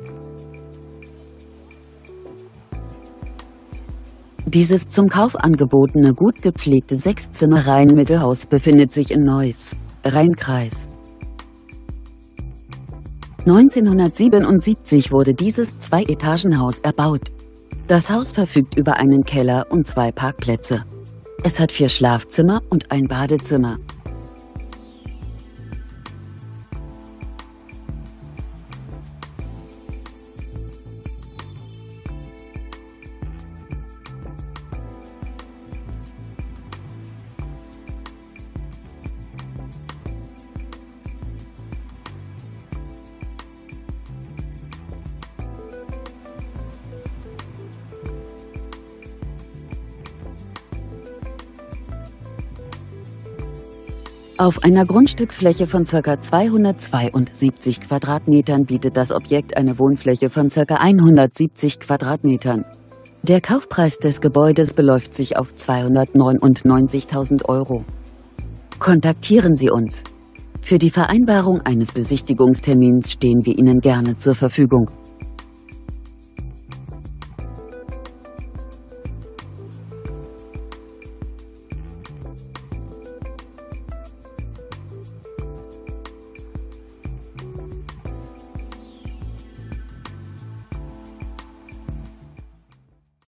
Dieses zum Kauf angebotene gut gepflegte 6-Zimmer-Reihenmittelhaus befindet sich in Neuss, Rheinkreis. 1977 wurde dieses Zwei-Etagen-Haus erbaut. Das Haus verfügt über einen Keller und 2 Parkplätze. Es hat 4 Schlafzimmer und ein Badezimmer. Auf einer Grundstücksfläche von ca. 272 Quadratmetern bietet das Objekt eine Wohnfläche von ca. 170 Quadratmetern. Der Kaufpreis des Gebäudes beläuft sich auf 299.000 Euro. Kontaktieren Sie uns. Für die Vereinbarung eines Besichtigungstermins stehen wir Ihnen gerne zur Verfügung.